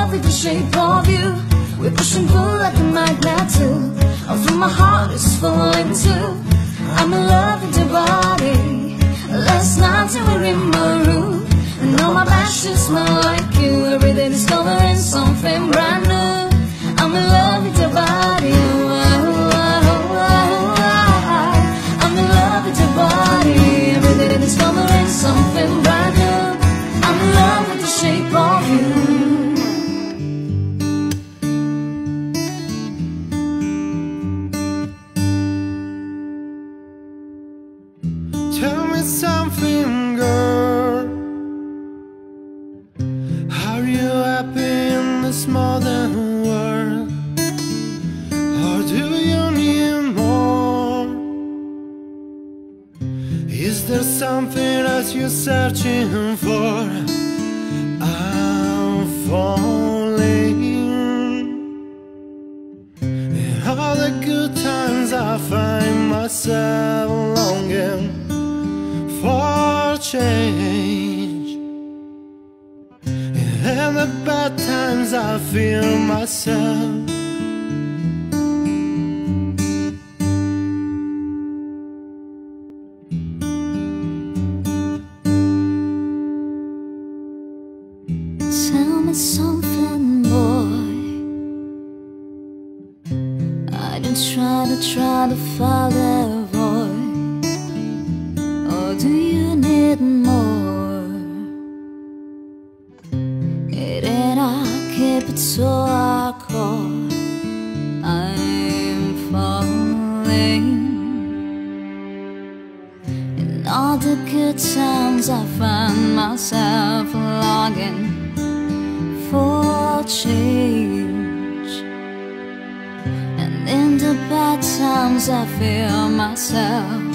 love with the shape of you. We push and pull like a magnet too. Although my heart is falling too, I'm in love with your body. Last night you were in my room, and all my lashes smell like you. Every day discovering something brand new. I'm in love with your body. I'm in love with your body. Every day discovering something brand new. I'm in love with the shape of you. Tell me something, girl. Are you happy in this modern world? Or do you need more? Is there something else you're searching for? I'm falling. In all the good times I find myself longing for change. In the bad times I feel myself. Tell me something, boy. I don't try to find that void. Or do you need more? It ain't I keep it so hardcore. I'm falling. In all the good times I find myself longing for change, and in the bad times I feel myself